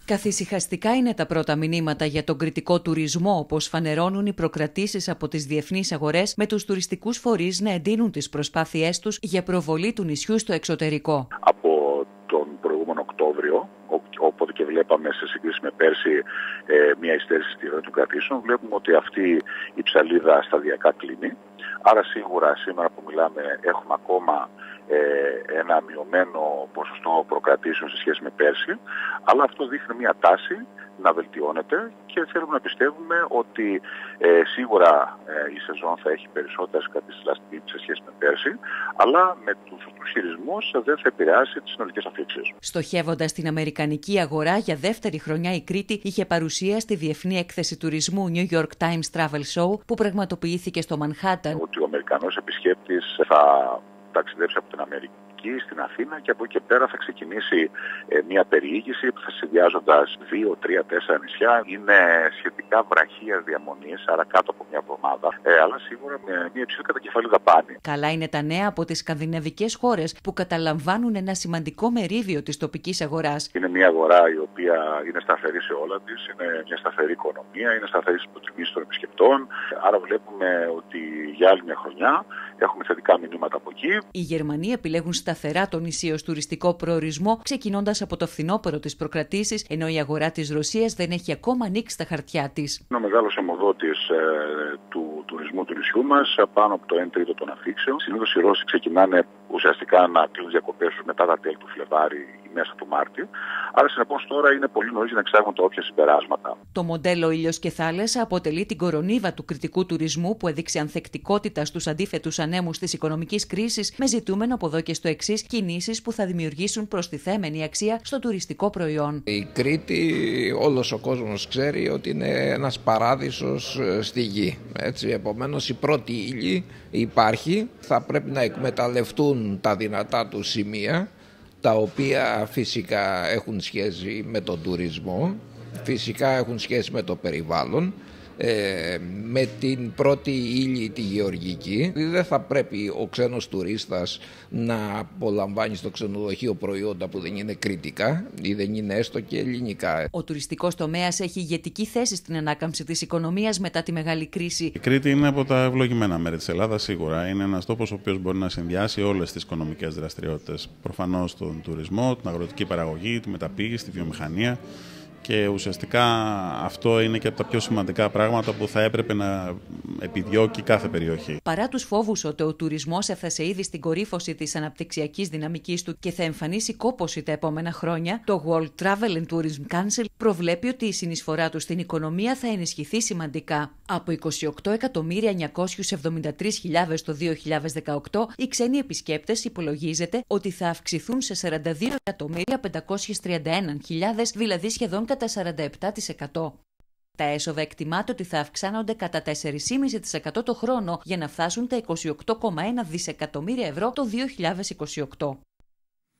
Καθησυχαστικά είναι τα πρώτα μηνύματα για τον κρητικό τουρισμό, όπως φανερώνουν οι προκρατήσεις από τις διεθνείς αγορές, με τους τουριστικούς φορείς να εντείνουν τις προσπάθειές τους για προβολή του νησιού στο εξωτερικό. Από τον προηγούμενο Οκτώβριο, όποτε και βλέπαμε σε σύγκριση με πέρσι μια υστέρηση στη ροή των κρατήσεων, βλέπουμε ότι αυτή η ψαλίδα σταδιακά κλείνει. Άρα σίγουρα σήμερα που μιλάμε έχουμε ακόμα ένα μειωμένο ποσοστό προκρατήσεων σε σχέση με πέρσι, αλλά αυτό δείχνει μια τάση να βελτιώνεται και θέλουμε να πιστεύουμε ότι σίγουρα η σεζόν θα έχει περισσότερες καταστάσεις σε σχέση με πέρσι, αλλά με τους σωστούς χειρισμούς δεν θα επηρεάσει τις συνολικές αφήξεις. Στοχεύοντας την αμερικανική αγορά, για δεύτερη χρονιά η Κρήτη είχε παρουσία στη Διεθνή Έκθεση Τουρισμού New York Times Travel Show που πραγματοποιήθηκε στο Μανχάταν. Ότι ο Αμερικανός επισκέπτης θα ταξιδέψει από την Αμερική στην Αθήνα και από εκεί και πέρα θα ξεκινήσει μια περιήγηση που θα συνδυάζοντας 2, 3, 4 νησιά. Είναι σχετικά βραχίας διαμονής, άρα κάτω από μια εβδομάδα, αλλά σίγουρα με μια υψηλή κατακεφαλή δαπάνη. Καλά είναι τα νέα από τις σκανδιναβικές χώρες που καταλαμβάνουν ένα σημαντικό μερίδιο της τοπικής αγοράς. Είναι μια αγορά η οποία είναι σταθερή σε όλα της, είναι μια σταθερή οικονομία, είναι σταθερή στις προτιμήσεις των επισκεπτών. Άρα βλέπουμε ότι για άλλη μια χρονιά έχουμε θετικά μηνύματα από εκεί. Οι Γερμανοί επιλέγουν σταθερά το νησί ως τουριστικό προορισμό, ξεκινώντας από το φθινόπωρο της προκρατήσης, ενώ η αγορά της Ρωσίας δεν έχει ακόμα ανοίξει τα χαρτιά της. Είναι ο μεγάλος αιμοδότης του τουρισμού του νησιού μας, πάνω από το 1/3 των αφήξεων. Συνήθως οι Ρώσοι ξεκινάνε ουσιαστικά να κλείνουν διακοπές τους μετά τα τέλη του Φλεβάρι ή μέσα του Μάρτη. Άρα συνεπώς τώρα είναι πολύ νωρίς να εξάγουν τα όποια συμπεράσματα. Το μοντέλο Ήλιος και Θάλασσα αποτελεί την κορονίδα του κρητικού τουρισμού που έδειξε ανθεκτικότητα στους αντίθετους ανέμους της οικονομικής κρίσης, με ζητούμενο από εδώ και στο εξής κινήσεις που θα δημιουργήσουν προστιθέμενη αξία στο τουριστικό προϊόν. Η Κρήτη, όλος ο κόσμος ξέρει ότι είναι ένας παράδεισος στη γη. Έτσι, επομένως η πρώτη ύλη υπάρχει, θα πρέπει να εκμεταλλευτούν τα δυνατά του σημεία, τα οποία φυσικά έχουν σχέση με τον τουρισμό, φυσικά έχουν σχέση με το περιβάλλον, με την πρώτη ύλη τη γεωργική. Δεν θα πρέπει ο ξένος τουρίστας να απολαμβάνει στο ξενοδοχείο προϊόντα που δεν είναι κρητικά ή δεν είναι έστω και ελληνικά. Ο τουριστικός τομέας έχει ηγετική θέση στην ανάκαμψη της οικονομίας μετά τη μεγάλη κρίση. Η Κρήτη είναι από τα ευλογημένα μέρη της Ελλάδας σίγουρα. Είναι ένας τόπος ο οποίος μπορεί να συνδυάσει όλες τις οικονομικές δραστηριότητες. Προφανώς τον τουρισμό, την αγροτική παραγωγή, τη μεταποίηση, τη βιομηχανία. Και ουσιαστικά αυτό είναι και από τα πιο σημαντικά πράγματα που θα έπρεπε να επιδιώκει κάθε περιοχή. Παρά τους φόβους ότι ο τουρισμός έφτασε ήδη στην κορύφωση της αναπτυξιακής δυναμικής του και θα εμφανίσει κόπωση τα επόμενα χρόνια, το World Travel and Tourism Council προβλέπει ότι η συνεισφορά του στην οικονομία θα ενισχυθεί σημαντικά. Από 28.973.000 το 2018, οι ξένοι επισκέπτες υπολογίζεται ότι θα αυξηθούν σε 42.531.000, δηλαδή σχεδόν κατά 47%. Τα έσοδα εκτιμάται ότι θα αυξάνονται κατά 4,5% το χρόνο για να φτάσουν τα 28,1 δισεκατομμύρια ευρώ το 2028.